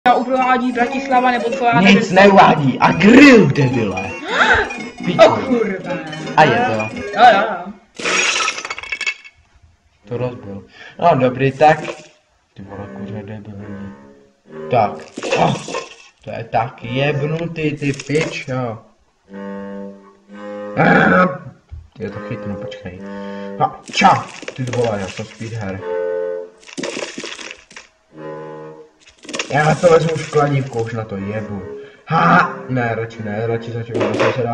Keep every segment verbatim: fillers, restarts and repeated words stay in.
Já uvádí Bratislava nebo co já nevím. Nic neuvádí. A grill, debile. O kurva. A je to. Jo, jo, jo. To rozbil. No dobrý, tak. Ty vole, kuře debilní. Tak. Oh, to je tak jebnutý, ty pičo. Ty to chytnu, počkej. Ha, čau. Ty vole, já jsem speedher. Já to vezmu v kladívku, už na to jebu. Ha, ne, radši ne, radši začnu do seseda.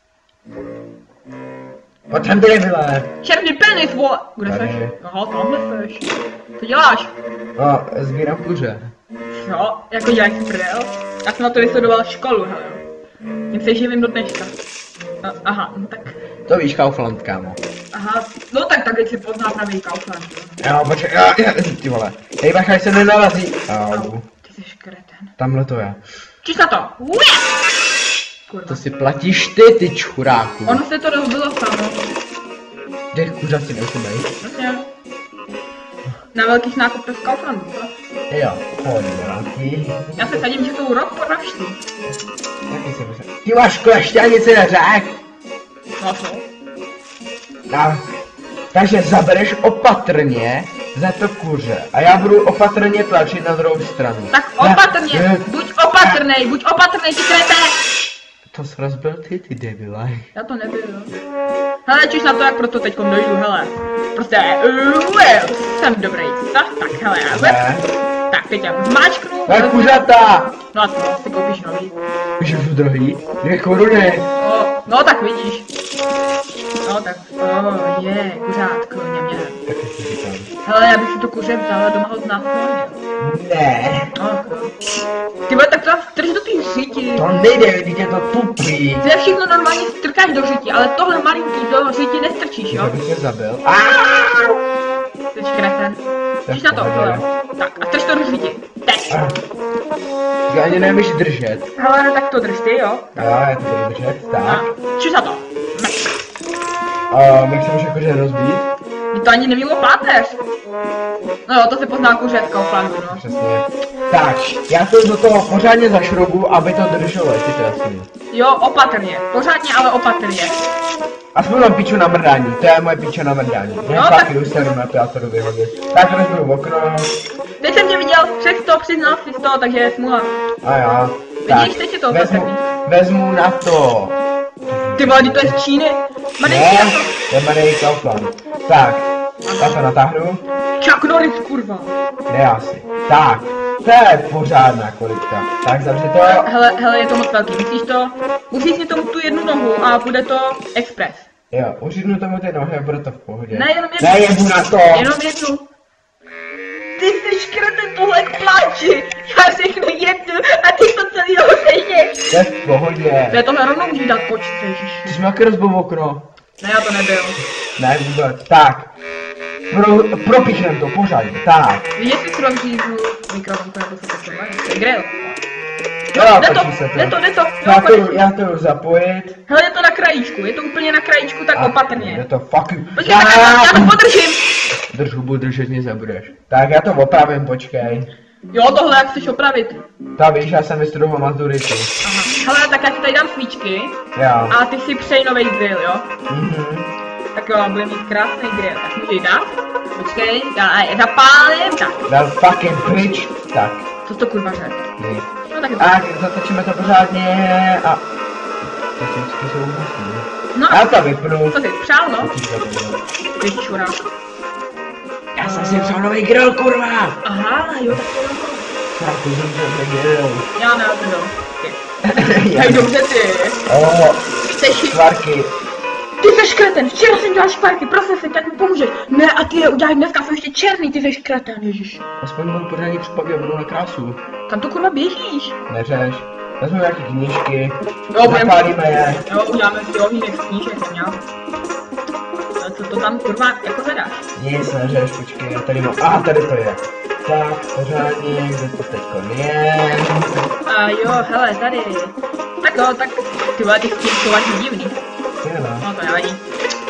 Pojď sem, ty debile. Černý penis, vole. Kde seš? Aha, tamhle seš. Co děláš? No, sbírám kuře. Jo, jako děláš si prdel? Já jsem na to vystudoval školu, hele. Tím se živím do dneška. No, aha, no tak. To víš, Kaufland, kámo. Aha, no tak tak si pozná pravý Kaufland. Jo, počkej, jo, jo, ty vole. Hej, bacha, se nenalazí. Au. Ty jsi kreten. Tamhle to je. Číš na to. Kurva. To si platíš ty, ty čuráku. Ono se to rozbilo samo. Těch kuřací neusumej. Vlastně. Na velkých nákupech v Kauflandu, co? Jo, pojď, velký. Já se sadím, že jsou rok po raštu. Taky se myslím. Ty máš klešťanici neřek. No co? No. Takže zabereš opatrně za to kuře a já budu opatrně tlačit na druhou stranu. Tak opatrně, ne, buď opatrnej, buď opatrnej, ty krete! To jsi rozbil ty, ty debile. Já to nebyl. Hele, čiž na to, jak proto teďkom dojdu, hele. Prostě, uh, jsem dobrý, tak, tak, hele, já tak, teď já zmáčknu. To je kuřata! No a co, si koupíš nový. Víš, už druhý? Dvě koruny. No, no tak vidíš. No tak, oh, je, yeah, kuřátko, mě mě. Taky si říkám. Hele, já bych si to kuře vzala, doma ho znásilnil. Ne. No, ty vole, tak to strč do té řiti. To nejde, když je to tupý. Ty všechno normálně strkáš do řiti, ale tohle malinký do řiti nestrčíš, jo? Já bych se zabil. Teď kreten. Jdeš na to, tohle. Tak, a strč to do řiti. Teď. Já ani nevíš držet. Hele, tak to drž ty, jo? Jo, já to budu držet, tak. Čiž na to. A jak se může jakože rozbít? To ani neví páteř. No jo, to se pozná kuře v Kauflandu, no. Přesně. Tak, já to do toho pořádně zašroubu, aby to drželo, jestli to jasný. Jo, opatrně. Pořádně, ale opatrně. Aspoň mám piču na mrdání, to je moje pičo na mrdání. Já no, taky dostanu na teatru vyhodit. Tak rozbiju okno. Teď jsem tě viděl, řekl to, přiznal jsi to, takže je smůla. A jo. Vidíš, teď je to vezmu, vezmu na to. Ty vole, to je z Číny? Ne, to je Manej Kaufland. Tak, já to natáhnu. Chuck Norris, kurva. Ne, asi. Tak, to je pořádná kolitka. Tak, zavři to. Hele, hele, je to moc velký, musíš to, musíš si tomu tu jednu nohu a bude to express. Jo, uřídnu tomu ty nohy a bude to v pohodě. Ne, jenom jednu. Ne, jebu na to. Jenom jednu. Ty jsi škrten tohle k pláči. Já řeknu jednu a ty to celý rozejděš. To je v pohodě. To je tohle rovnou můžeš dát počít, ježiš. Ty jsi mi jaký rozbil okno. Ne, já to nebyl. Ne, vůbec. Tak. Pro, propíchnem to pořádně, tak. Víš, jestli si rozříznu mikrofon, nebo se to třeba, to je grill. Jo, jde to, jde to, jde to, já to, já to jdu zapojit. Hele, je to na krajíčku, je to úplně na krajíčku, tak a, opatrně. Je to fucking... Počkej, já, já, já to podržím. Drž hubu, držet mě zabudeš. Tak já to opravím, počkej. Jo, tohle jak chceš opravit. Ta víš, já jsem vystudoval maturitu. Aha, hele, tak já ti tady dám svíčky. Jo. A ty si přej novej grill, jo? Mhm. Tak jo, bude mít krásný grill, tak můžeš dát? Počkej, já je zapálím, tak. Dal fucking pryč, tak. Co to kurva řek? Nic. No tak A zatočíme to pořádně a... Ty svíčky jsou úžasný. No, já to vypnu. Co jsi přál, no? Ty čurák. Já jsem si přál nový grill, kurva! Aha, jo, tak to je to. Čurák, to jsem přál grill. Já ne, to jo. Tak dobře ty. O, Chceš škvarky. Ty jsi kreten, včera jsem dělal škvarky, prosím se, tak mi pomůžeš. Ne, a ty je uděláš dneska, jsou ještě černý, ty jsi kreten, ježiš. Aspoň budu pořádně připavit a budu na krásu. Kam to kurva běžíš? Neřeš. Vezmu nějaký knížky, jo, zapálíme je. Jo, uděláme si ohýnek z knížek, jsem měl. Co to tam kurva jako zadáš? Nic neřeš, počkej, já tady mám, aha, tady to je. Tak, pořádně, kde to teďko je. A jo, hele, tady. Tak jo, tak ty vole, ty s tím jsou vlastně divný. No. No to nevadí.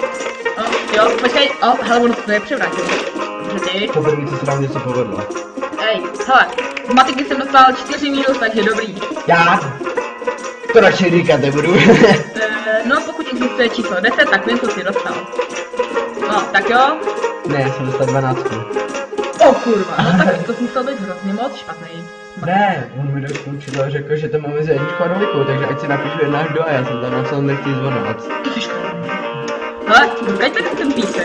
No, jo, počkej, o, hele, ono to je převrátil. Dobře ty. To první, co se nám něco povedlo. Ej, hele, z matiky jsem dostal čtyři minus, takže dobrý. Já to radši říkat nebudu. e, no, pokud existuje číslo deset, tak vím, co jsi dostal. No, tak jo. Ne, já jsem dostal dvanáct. O kurva, no tak to musel být hrozně moc špatný. Ne, on mi dokončil a řekl, že to máme za jedničku a dvojku, takže ať si napíšu jedna až dva, já jsem tam napsal nechci dvanáct. To jsi špatný. Hele, dokaďte ten písek.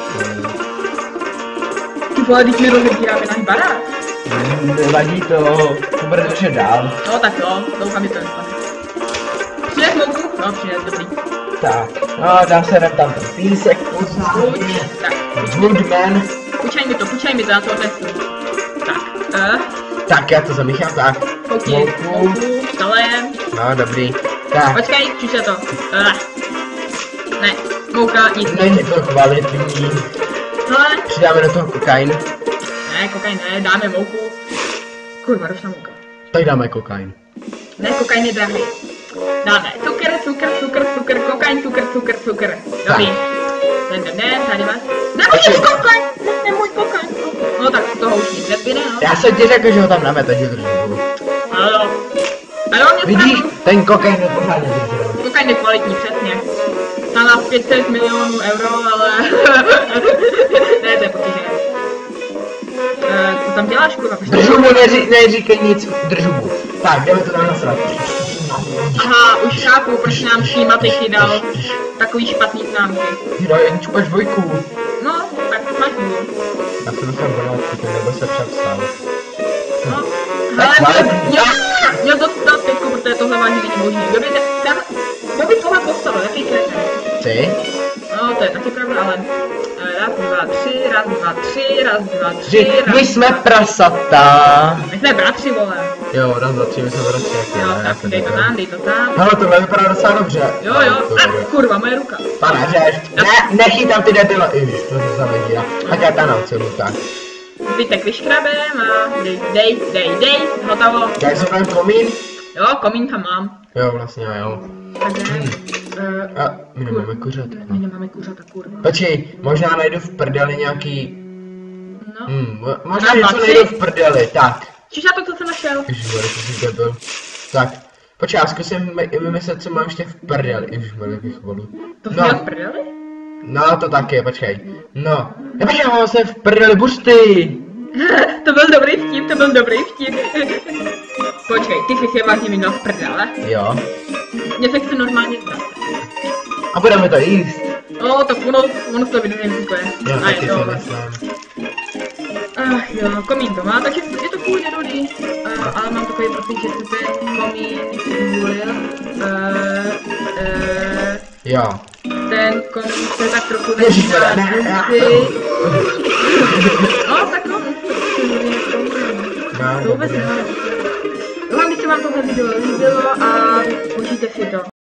Ty vole, teď mi rozebíráme náš barák. Nevadí to, to bude držet dál. No tak jo, doufám, že to nespadne. Přines mouku? No, přines, dobrý. Tak, no dá se nám tam ten písek, pořádně. Tak, Woodman. Půjčaj mi to, půjčaj mi to, já to odnesu. Tak, uh, Tak, já to zamíchám, tak. koukni, Mouku. mouku, stalejem. No, dobrý. Tak, Počkej, čuče to. Uh, ne, mouka, nic. není to kvalitní. Hele, Přidáme do toho kokain. ne, kokain ne, dáme mouku. Kurva, došla mouka. Tak dáme kokain. Ne, kokain je drahý. Dáme cukr, cukr, cukr, cukr, kokain, cukr, cukr, cukr. Dobrý. Ne, ne, ne, tady máš. Ne, můj kokain, ne, ne, můj kokain. No tak toho už nic nepěne, no. Já jsem ti řekl, že ho tam dáme, takže držím. Ano. Ale on mě Vidíš, pravdu. ten kokain je pořádně držím. Kokain je kvalitní, přesně. Má na pět set milionů euro, ale... ne, to je potížené. Uh, co tam děláš, kurva? Držu mu, neří, neříkej nic, držu mu. Tak, jdeme to tam nasrat. Aha, už chápu, proč nám Šímatiky dal takový špatný známky. Hra jedničku až dvojku. No, tak máš důvod. Já jsem dostal dvanáct, ten nebo se přepsal. No, Tak, ale ale- měl, měl to dát pětku, protože tohle vážně není možný. Kdo by, ten, kdo by tohle postavil, jaký kreten? Ty? No, to je taky pravda, ale... eh, Raz, dva, tři, raz, dva, tři, raz, dva, tři, Tři, raz, my jsme prasata. My jsme bratři, vole. Jo, raz, dva, tři, my jsme bratři, jak Jo, tak dej to tam, dej to tam. Hele, tohle vypadá docela dobře. Jo, jo, a kurva, moje ruka. Pane, řeš. Ne, nechytám ty debila. Ježiš, to se zavedí. Tak já tam naučil, tak. Zbytek vyškrabem a dej, dej, dej, dej, hotovo. Jak jsem tam komín? Jo, komín tam mám. Jo, vlastně jo. Takže... Uh, A my nemáme kuřata. my nemáme kuřata, kurva. Počkej, možná najdu v prdeli nějaký... No. Hmm, mo- možná Možná něco dva, najdu tři? v prdeli, tak. Čiž na to, co jsem našel. Ježišmarja, to jsi debil. Tak, počkej, já zkusím my- vymyslet, co mám ještě v prdeli. Ježišmarja, bych volu. To jsi No. měl v prdeli? No, to taky, počkej. No, já počkej, mám se v prdeli bursty. To byl dobrý vtip, to byl dobrý vtip. Počkej, ty jsi je vážně měl v prdele? Jo. Mně se chce normálně zdát. A budeme to jíst. No, tak ono, ono to vydezifikuje. Jo, A je taky to. si myslím. Ach jo, komín to má, takže je to půl dobrý. Uh, ale mám takový pocit, že se ten komín zvolil. Uh, uh, Jo. ten komín se tak trochu Ježišmarja, nechá ne, ne. zvuky. No, tak no, No, to vůbec dobrý. nevadí. Doufám, že se vám tohle video líbilo a užijte si to.